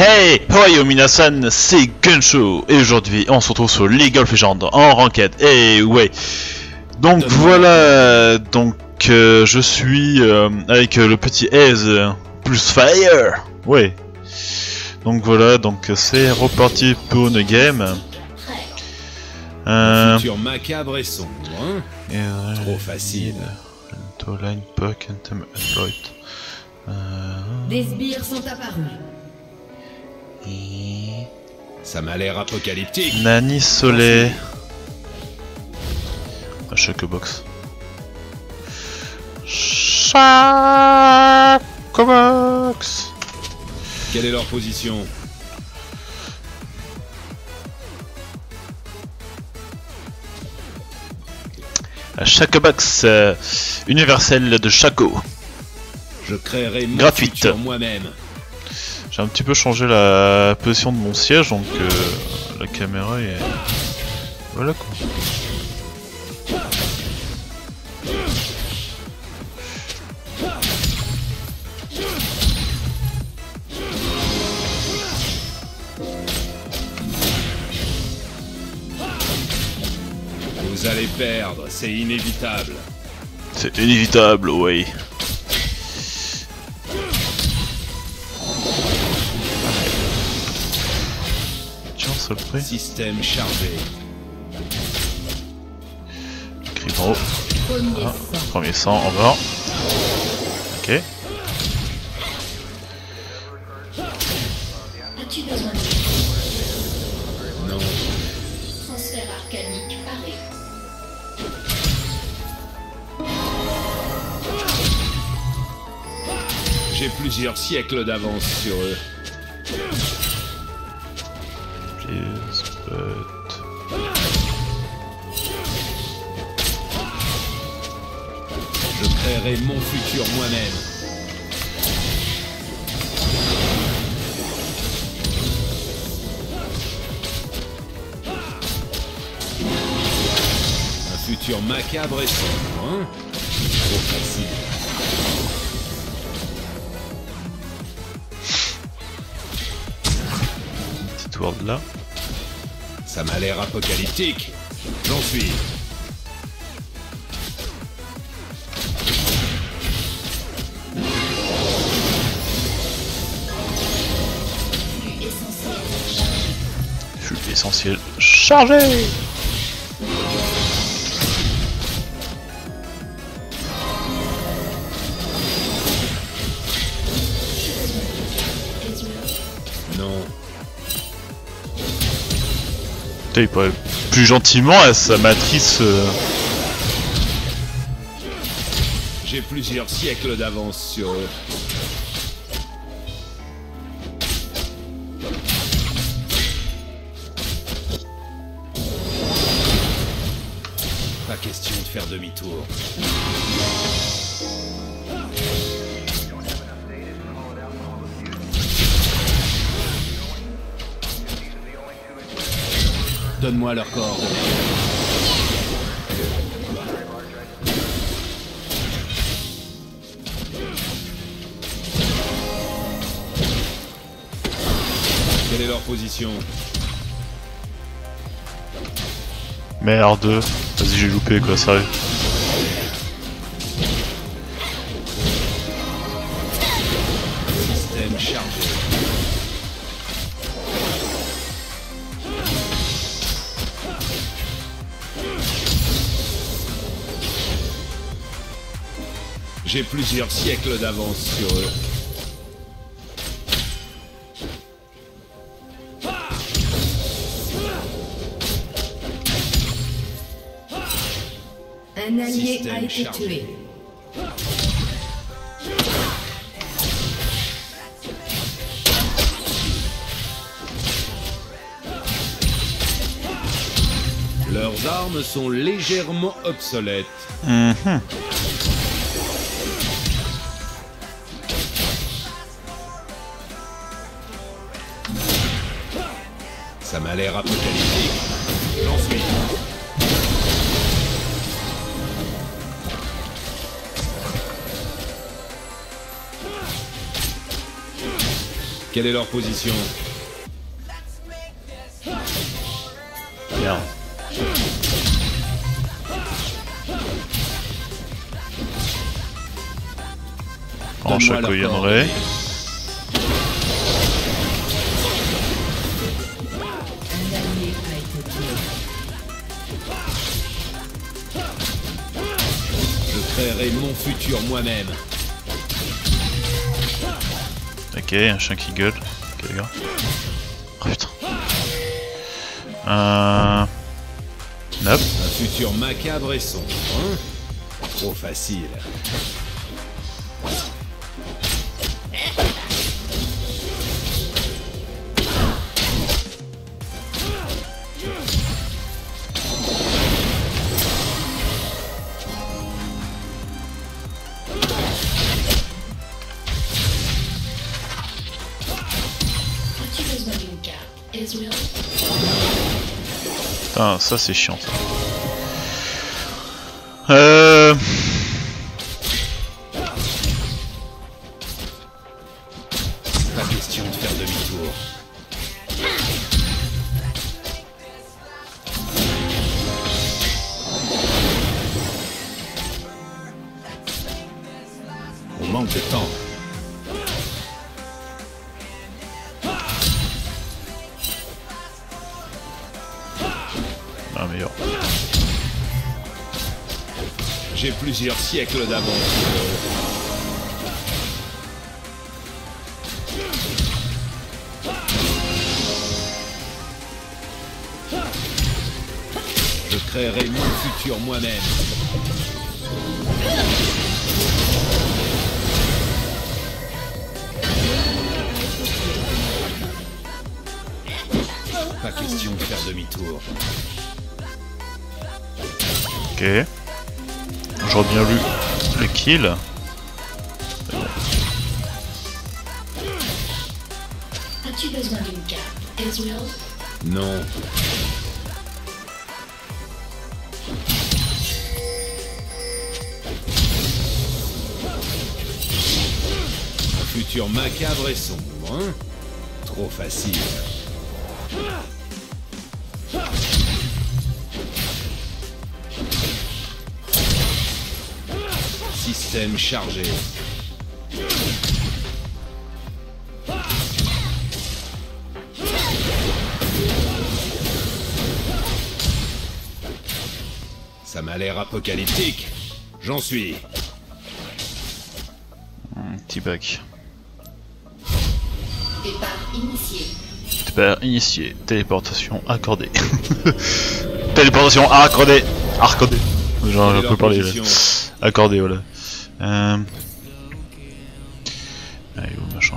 Hey, Hoyo Minasan, c'est Gunshow et aujourd'hui on se retrouve sur League of Legends en ranked. Et ouais, donc voilà, donc je suis avec le petit Aze plus Fire. Ouais, donc voilà, donc c'est reparti pour une game. Futur macabre et sombre, hein. Trop facile. Line Puck and Exploit. Des sbires sont apparus. Ça m'a l'air apocalyptique. Nani Soleil. Chocobox. Chocobox. Quelle est leur position? Chocobox universel de Chaco. Je créerai mon gratuite futur moi-même. J'ai un petit peu changé la position de mon siège, donc la caméra est... Voilà quoi. Vous allez perdre, c'est inévitable. C'est inévitable, oui. Système chargé. Cri en haut. Premier sang en bas. Ok. As-tu besoin de... Non. Transfert arcanique paré. J'ai plusieurs siècles d'avance sur eux. Je créerai mon futur moi-même. Un futur macabre et sombre, hein? Trop facile. Petite word là. Ça m'a l'air apocalyptique. J'en suis. Flux essentiel chargé. Non. Il pourrait plus gentiment à sa matrice. J'ai plusieurs siècles d'avance sur eux. Pas question de faire demi-tour. Donne-moi leur coordonnées. Quelle est leur position? Merde. Vas-y, j'ai loupé quoi, sérieux. Système chargé. J'ai plusieurs siècles d'avance sur eux. Un allié Système a été chargé. tué. Leurs armes sont légèrement obsolètes. Ça m'a l'air apocalyptique. J'en suis. Quelle est leur position? Merde. En Donne-moi leur couillonnerait. Un allié a été tué. Je créerai mon futur moi-même. Ok, un chien qui gueule. Ok, les gars. Oh putain. Nope. Un futur macabre et sombre, hein? Trop facile. As-tu besoin d'une carte, Ezreal? Putain, ça c'est chiant ça. Pas question de faire demi-tour. On manque de temps. Ah meilleur. J'ai plusieurs siècles d'avance. Je créerai mon futur moi-même. Pas question de faire demi-tour. Ok. J'aurais bien lu le kill. As-tu besoin d'une carte, Ezreal? Non. Un futur macabre et sombre, hein? Trop facile. Système chargé. Ça m'a l'air apocalyptique. J'en suis. Petit bac. Départ initié. Départ initié. Téléportation accordée. Téléportation accordée. Accordée. Genre, je peux parler là. Accordée, voilà. Allez, où machin.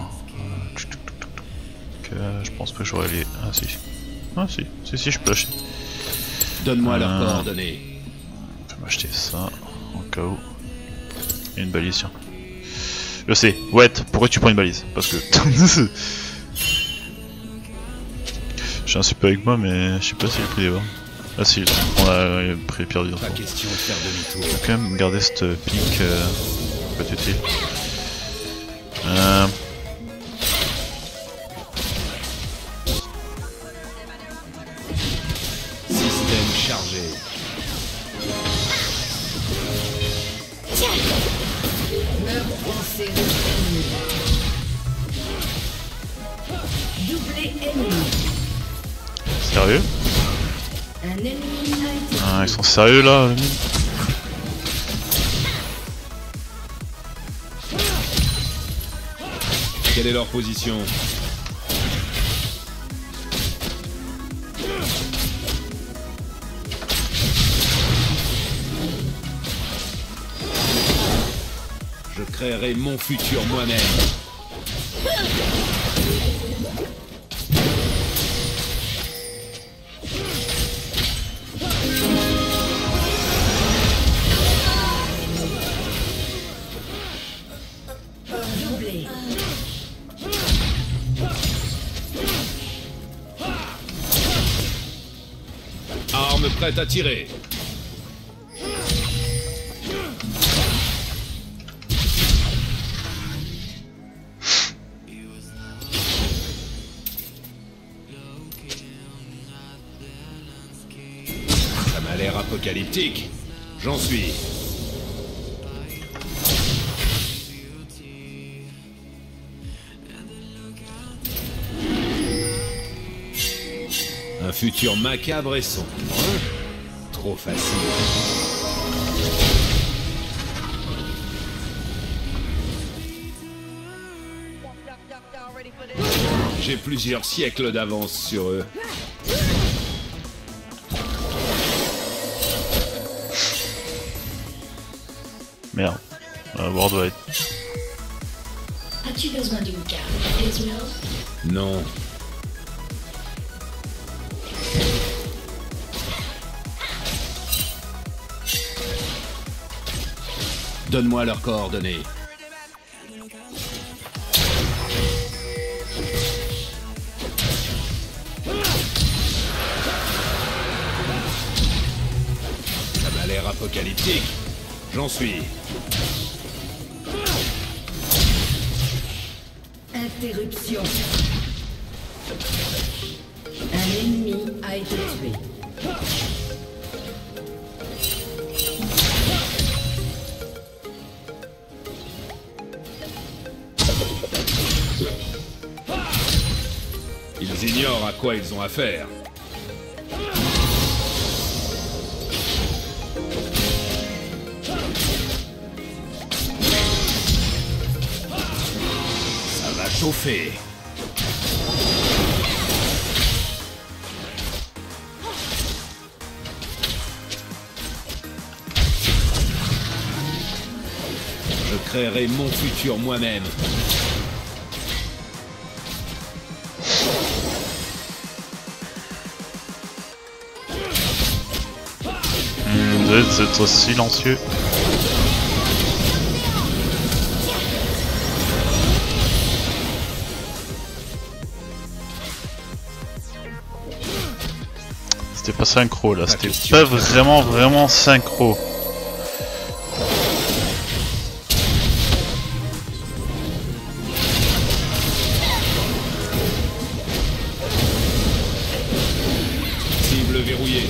Je pense que j'aurais les. Ah si. Ah si, je peux lâcher. Donne-moi leurs coordonnées. Je peux m'acheter ça, au cas où. Et une balise, tiens. Je sais, ouais, pourquoi tu prends une balise? Parce que. J'ai un super avec moi, mais je sais pas s'il est pris des balles. Ah si, on a pris perdu. Pas question de faire Je demi-tour. vais quand même garder cette pink. Pas utile. Système chargé. Meurtre en série ennemi. Doublé ennemi. Sérieux? Un ennemi a été Ah, ils sont sérieux là, les mecs. Quelle est leur position? Je créerai mon futur moi-même. doublé. Arme prête à tirer. l'air apocalyptique. J'en suis. Un futur macabre et sombre, hein? Trop facile. J'ai plusieurs siècles d'avance sur eux. Merde. Ward doit être. As-tu besoin d'une carte, Ezreal? Non. Donne-moi leurs coordonnées. Ça m'a l'air apocalyptique. J'en suis. Interruption. Un ennemi a été tué. Ils ignorent à quoi ils ont affaire. Ça va chauffer. Je créerai mon futur moi-même. Vous êtes être silencieux. C'était pas synchro là, c'était pas vraiment synchro. Cible verrouillée.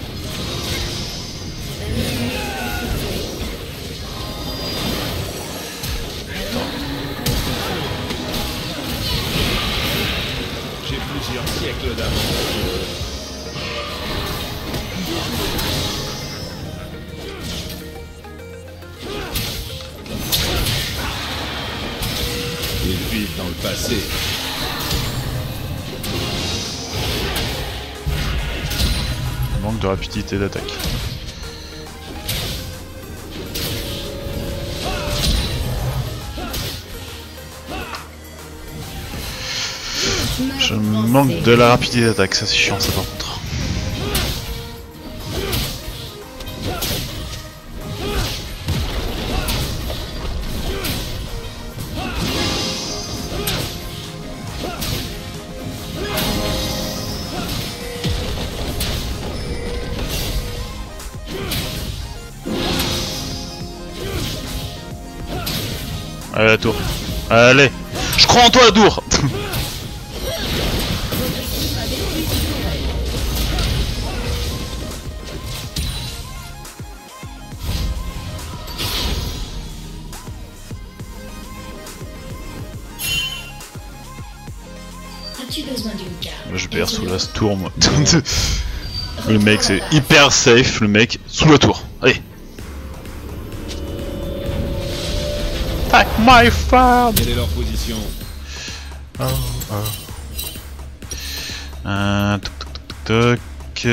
J'ai plusieurs siècles d'avance. Ils vivent dans le passé. Manque de rapidité d'attaque. Je manque de la rapidité d'attaque, ça c'est chiant ça par contre. Allez la tour. Allez. Je crois en toi la tour. As-tu besoin d'une carte? Je perds sous la tour moi. Le mec c'est hyper safe, le mec sous la tour. Allez. Attack my farm. Quelle est leur position? Toc toc toc toc.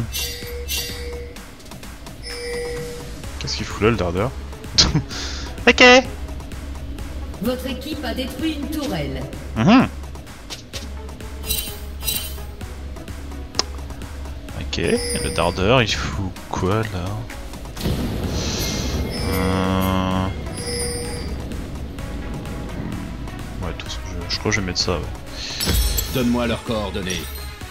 Qu'est-ce qu'il fout là le dardeur? Ok. Votre équipe a détruit une tourelle. Ok, le dardeur il fout quoi là? Ouais, tout ce que je crois que je vais mettre ça. Ouais. Donne-moi leurs coordonnées.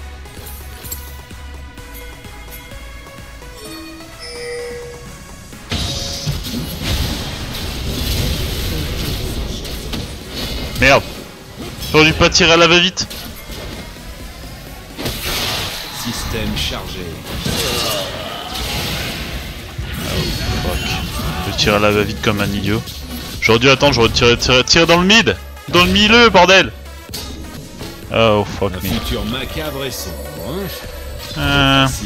Merde! J'aurais dû pas tirer à la va-vite! Système chargé. tirer la va-vite comme un idiot. J'aurais dû attendre, j'aurais tiré dans le mid. Dans le milieu, bordel. Oh fuck Un me. futur macabre et sombre, hein? Facile.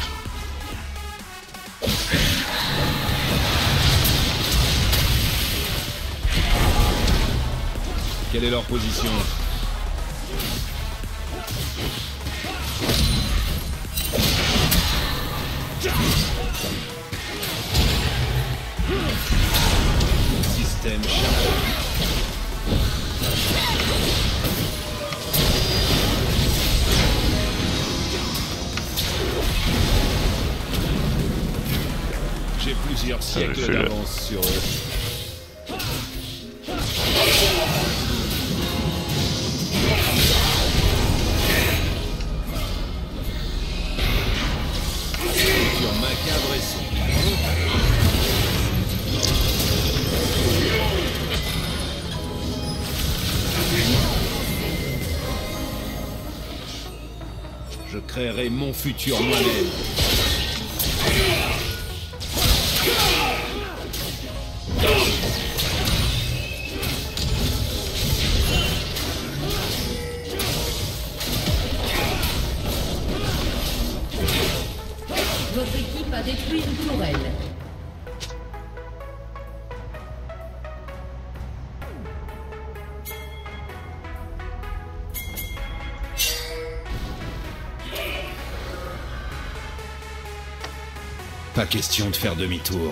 Quelle est leur position? Système chargé. J'ai plusieurs siècles d'avance sur eux. Futur macabre et sombre. Je créerai mon futur moi-même. Votre équipe a détruit une tourelle. Pas question de faire demi-tour.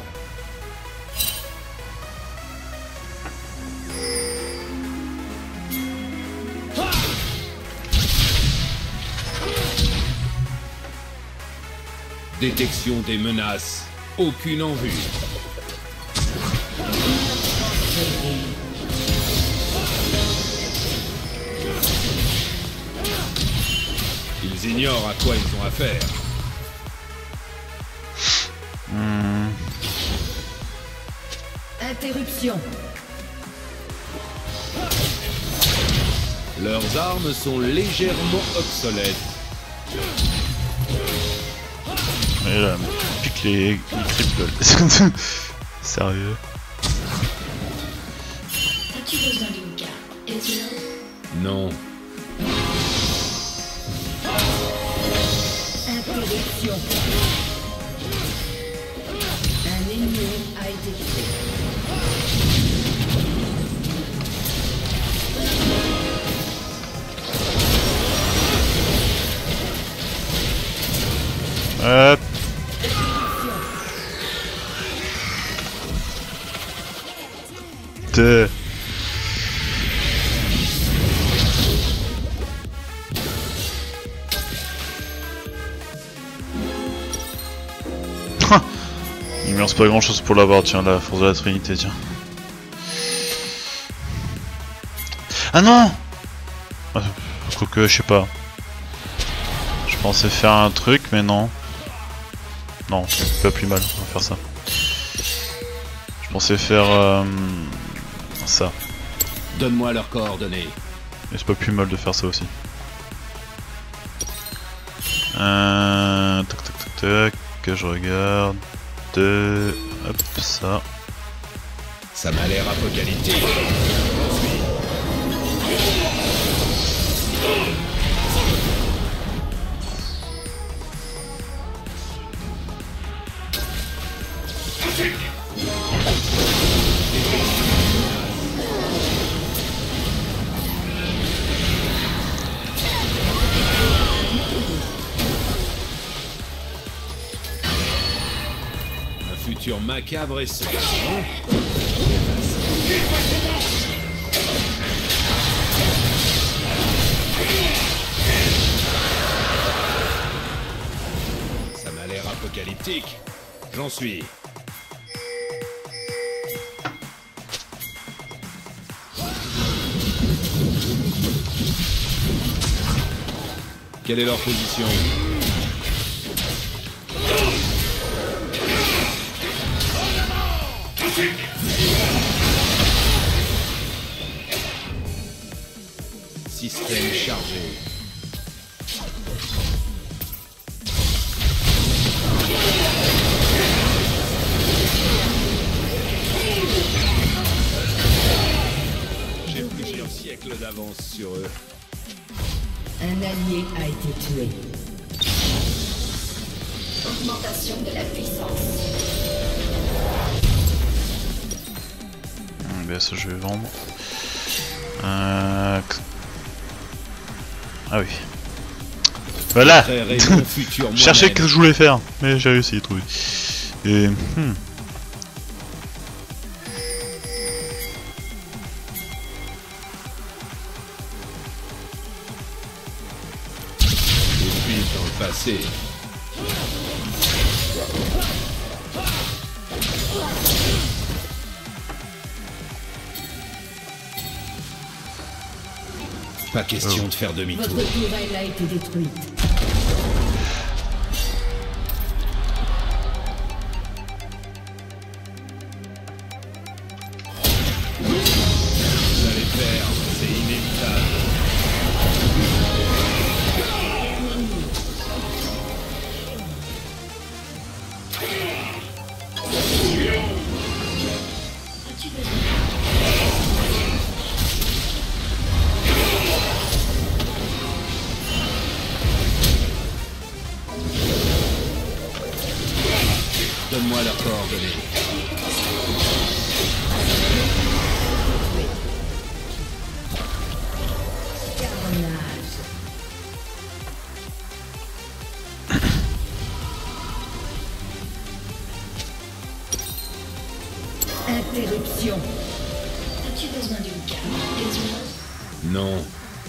Détection des menaces. Aucune en vue. Ils ignorent à quoi ils ont affaire. Interruption. Leurs armes sont légèrement obsolètes. Et là, pique les cripples. Sérieux. As-tu besoin d'une carte? Es-tu là? Non. Interruption. Un ennemi a été tué. Te. Il me lance pas grand chose pour l'avoir, tiens, la force de la Trinité, tiens. Ah non! Quoique, je sais pas. Je pensais faire un truc, mais non. Non, c'est pas plus mal, on va faire ça. Je pensais faire ça. Donne-moi leurs coordonnées. Et c'est pas plus mal de faire ça aussi. Tac tac tac tac, que je regarde. Hop, ça. Ça m'a l'air apocalyptique. Un futur macabre et sombre. Ça m'a l'air apocalyptique. J'en suis. Quelle est leur position? Système chargé. siècle d'avance sur eux. Un allié a été tué. Augmentation de la puissance. Ben ça je vais vendre. Ah oui. Voilà. Créerai mon futur Je cherchais moi-même. ce que je voulais faire, mais j'ai réussi à trouver. Et Et puis dans le passé. Pas question de faire demi-tour. Votre tourelle a été détruite. Vous allez perdre, c'est inévitable. As-tu besoin Donne-moi leurs coordonnées. Carnage. Interruption. As-tu besoin d'une carte, Ezreal? Non.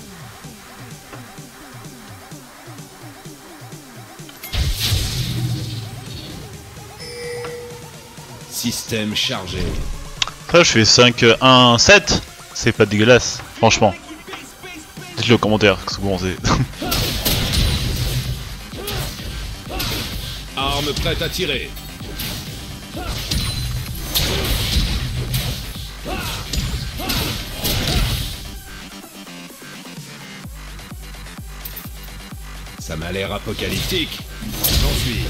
Système chargé. ça je fais 5, 1, 7. C'est pas dégueulasse, franchement. Dites-le en commentaire, ce que vous pensez. Arme prête à tirer. Ça m'a l'air apocalyptique. J'en suis.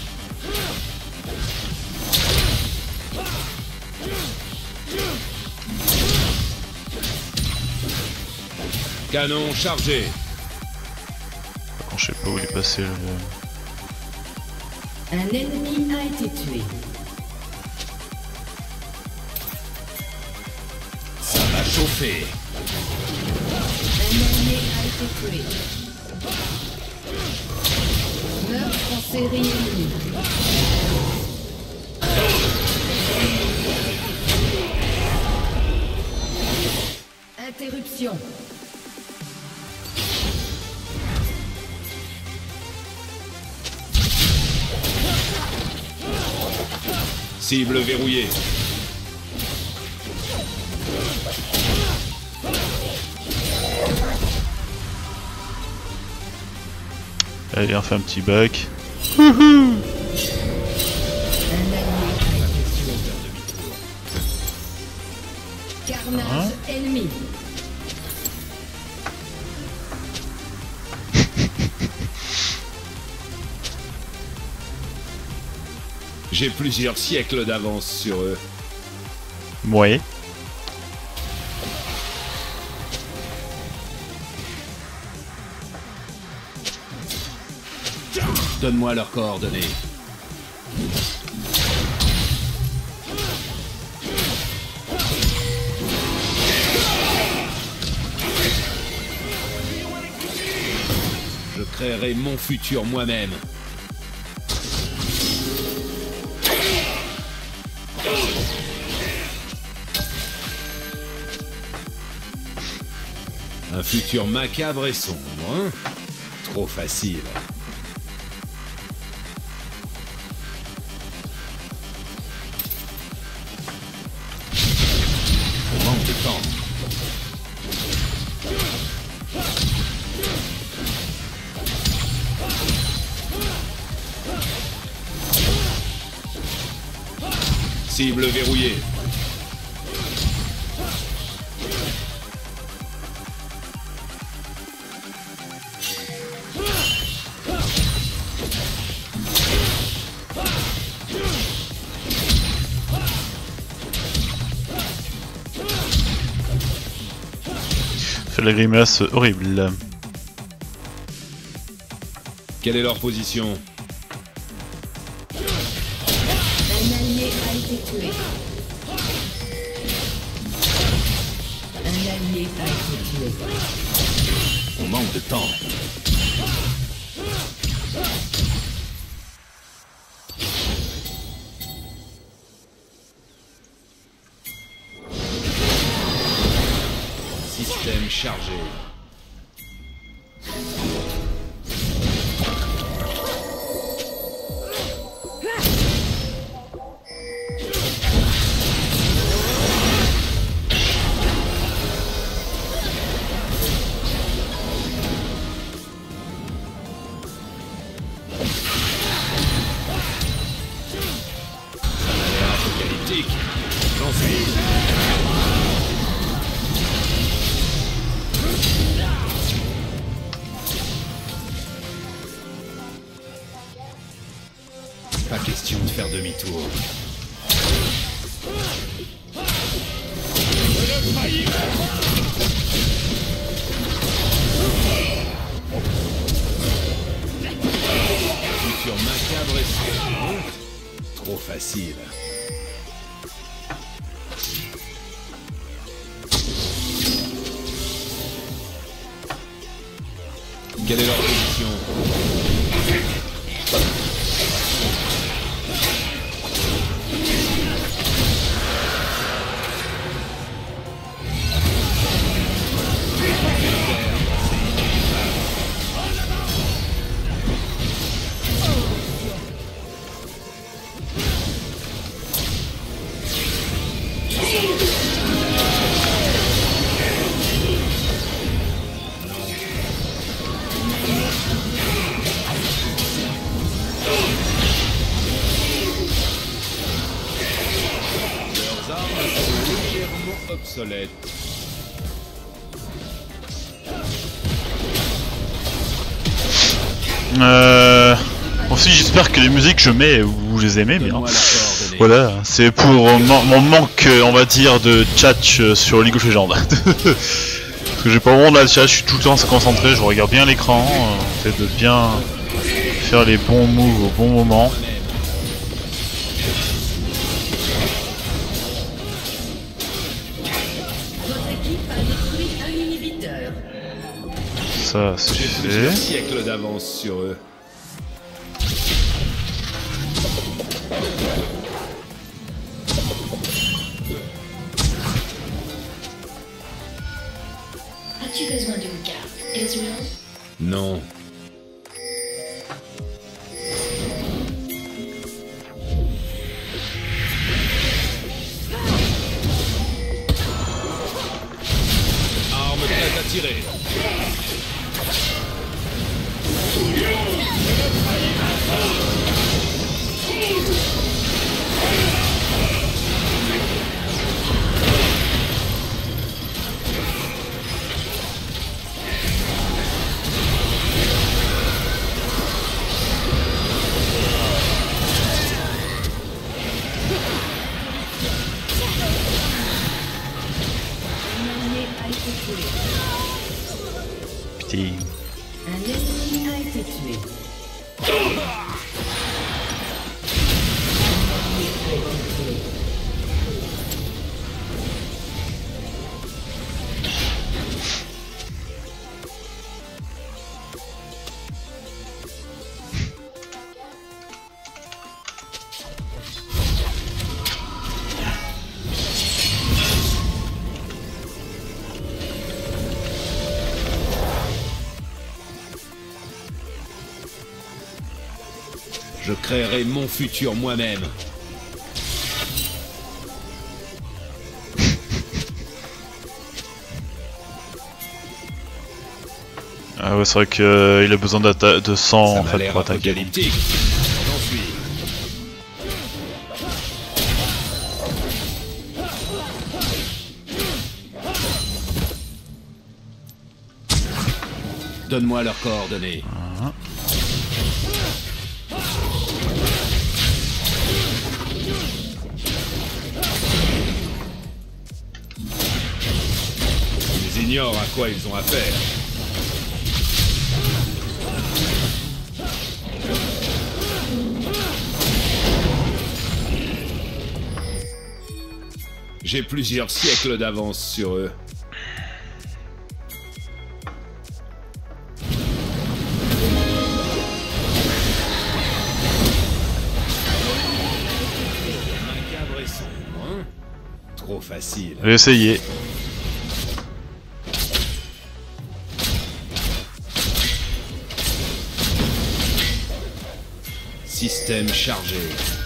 Canon chargé. Je sais pas où il est passé le... Un ennemi a été tué. Ça va chauffer. Un allié a été tué. Meurtre en série ennemie. Interruption. Cible verrouillée. Allez, on fait un petit bac. Un allié a été tué. Carnage ennemi. J'ai plusieurs siècles d'avance sur eux. Ouais. Donne-moi leurs coordonnées. Je créerai mon futur moi-même. Un futur macabre et sombre, hein? Trop facile. On manque de temps. Cible verrouillée. fait la grimace horrible. Quelle est leur position? Un allié a été tué. Un allié a été tué. On manque de temps. Système chargé. Apocalyptique. J'en suis. Pas question de faire demi-tour. Futur macabre et sombre. Trop facile. Quelle est leur position? Leurs armes sont légèrement obsolètes. Aussi j'espère que les musiques que je mets, vous les aimez bien. Donne-moi leurs coordonnées. Voilà, c'est pour mon manque, on va dire, de chat sur League of Legends. Parce que j'ai pas vraiment de la chat, je suis tout le temps concentré, je regarde bien l'écran, j'essaie de bien faire les bons moves au bon moment. Votre équipe a détruit un inhibiteur. Ça c'est J'ai plusieurs fait. siècles d'avance sur eux. As-tu besoin d'une carte, Ezreal? Non. Arme prête à tirer. Un allié a été tué. Putain. Un ennemi a été tué. Je créerai mon futur moi-même. Ah ouais, c'est vrai qu'il a besoin de sang Ça en m'a fait l'air pour attaquer. apocalyptique. J'en suis. Donne-moi leurs coordonnées. J'ignore à quoi ils ont affaire. J'ai plusieurs siècles d'avance sur eux. Macabre et sombre, hein? Trop facile. Je vais essayer. Système chargé.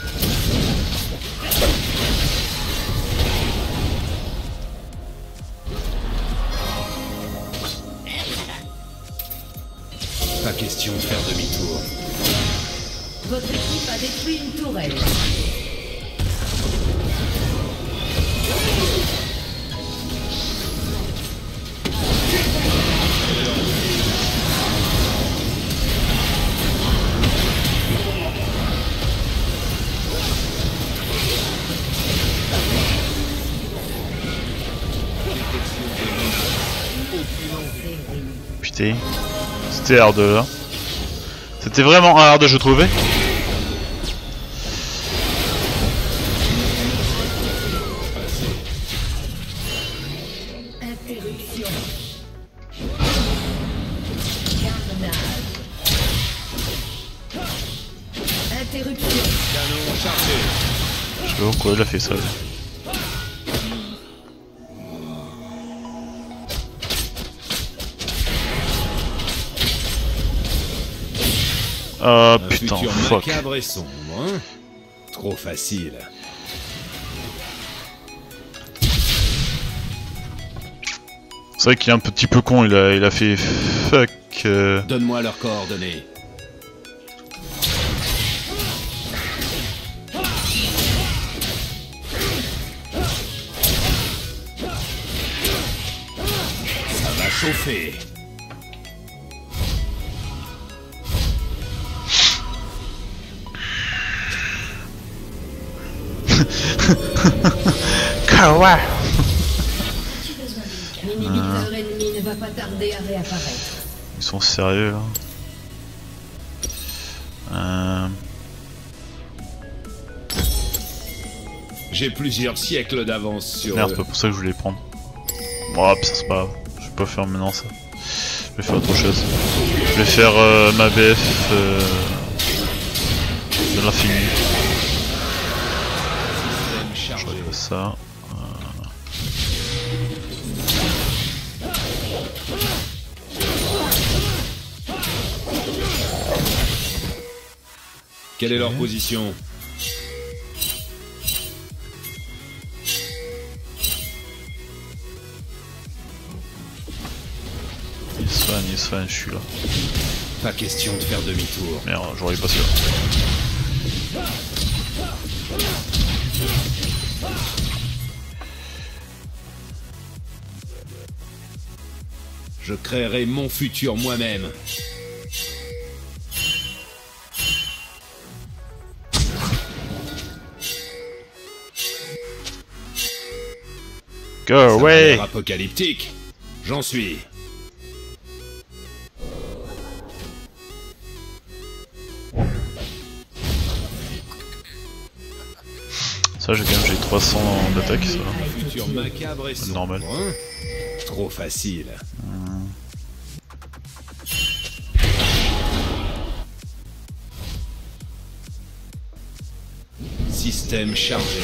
Pas question de faire demi-tour. Votre équipe a détruit une tourelle. Putain. C'était hard là. C'était vraiment hard, je trouvais. Interruption. Carnage. Interruption. Canon chargé. Je sais pas pourquoi il a fait ça. Lui. Ah putain, futur fuck. macabre et sombre, hein? Trop facile. C'est vrai qu'il est un petit peu con, il a fait fuck. Donne-moi leurs coordonnées. Ça va chauffer. Kawa. As-tu besoin d'une carte? L'inhibiteur ennemi ne va pas tarder à réapparaître. Ils sont sérieux là. J'ai plusieurs siècles d'avance sur Merde, eux. c'est pas pour ça que je voulais les prendre. Bon, ça c'est pas grave. Je vais pas faire maintenant ça. Je vais faire autre chose. Je vais faire ma BF de l'infini. Système Je chargé. refais ça. Quelle est leur position? Il soigne, je suis là. Pas question de faire demi-tour. Merde, j'aurais pas sûr. Je créerai mon futur moi-même. Go Ça a away! l'air apocalyptique. J'en suis. Ça, j'ai 300 d'attaque, ça. Futur macabre et sombre, Normal. hein? Trop facile. Système chargé.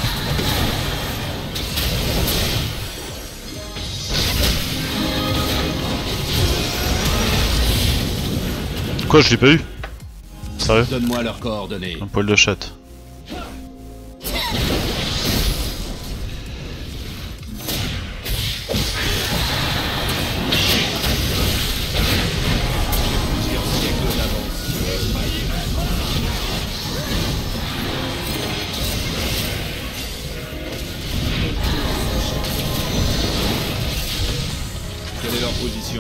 Quoi, je l'ai pas eu? Sérieux? Donne-moi leurs coordonnées. Un poil de chatte. Plusieurs siècles d'avance. Quelle est leur position?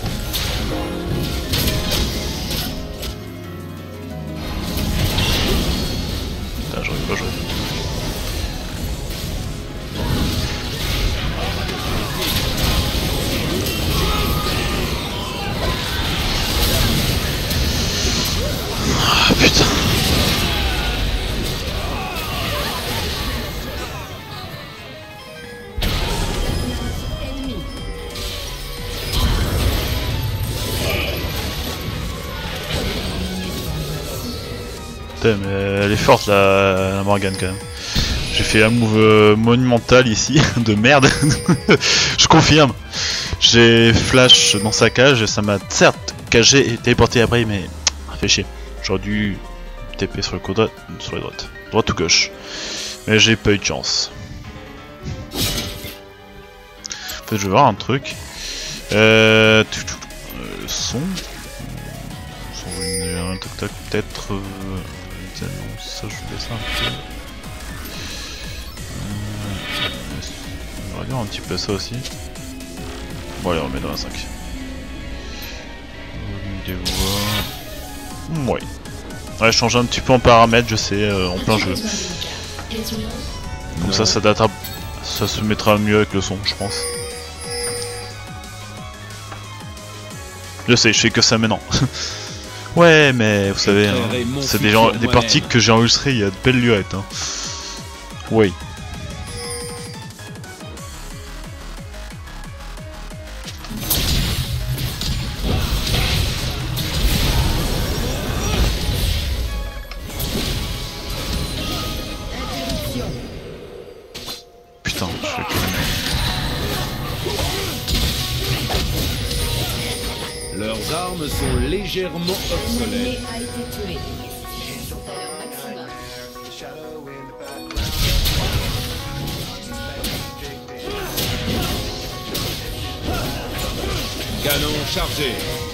Putain, j'aurais pas joué. putain, mais elle est forte la Morgane quand même. J'ai fait un move monumental ici, de merde. Je confirme. J'ai flash dans sa cage et ça m'a certes cagé et téléporté après, mais fait chier. J'aurais dû TP sur le côté, sur la droite. Droite ou gauche. Mais j'ai pas eu de chance. En fait, je vais voir un truc. Le son. Un toc toc peut-être. Non, ça je fais ça un peu. On va regarder un petit peu ça aussi. Bon allez on met dans la 5. Des voix. Ouais. Ouais, je change un petit peu en paramètres, je sais, en plein jeu. Comme ça, ça se mettra mieux avec le son, je pense. Je sais, je fais que ça maintenant. Ouais, mais vous savez, hein, c'est des parties que j'ai enregistrées il y a de belles lurettes. Hein. Oui. Putain, je fais que... Leurs armes sont légèrement obsolètes. A été tué. Canon chargé.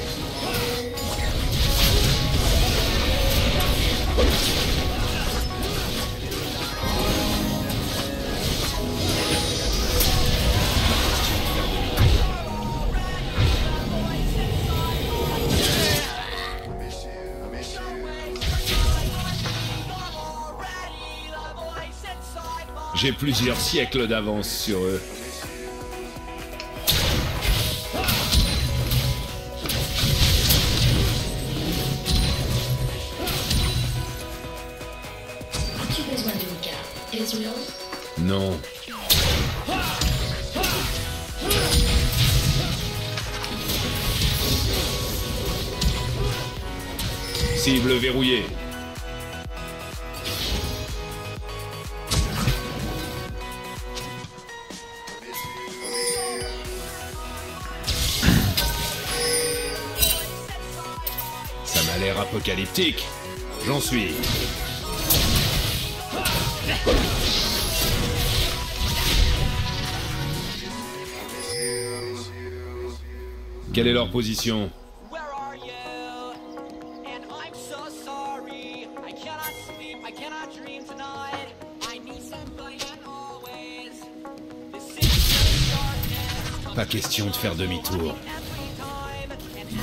J'ai plusieurs siècles d'avance sur eux. As-tu besoin d'une carte, Ezreal? Non. Cible verrouillée. Ça m'a l'air apocalyptique. J'en suis. Quelle est leur position? Where are you? And I'm so sorry. I cannot sleep, I cannot dream tonight. I need somebody and always. This is the darkness. Pas question de faire demi-tour. Every time. And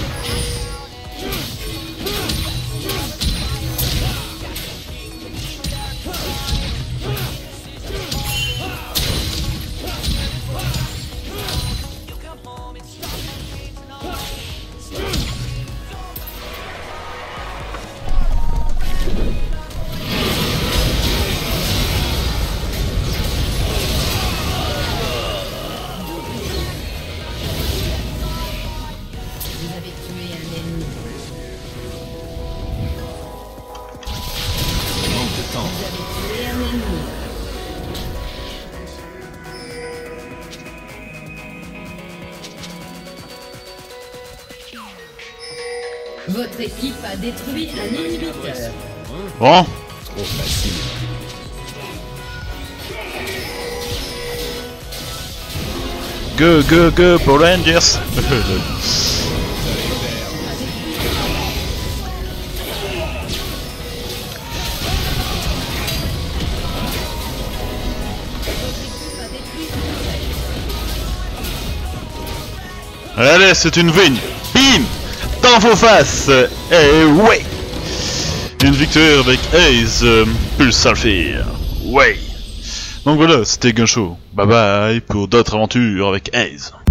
you come home and stop me tonight. Vous avez tué un ennemi. Manque de temps. Vous avez tué un ennemi. Votre équipe a détruit un inhibiteur. Bon, Trop facile. go pour Rangers. Allez, c'est une win. Bim, dans vos faces. Et ouais, une victoire avec Ace Pulse Saphir. Ouais. Donc voilà, c'était Gunshow. Bye bye pour d'autres aventures avec Ace.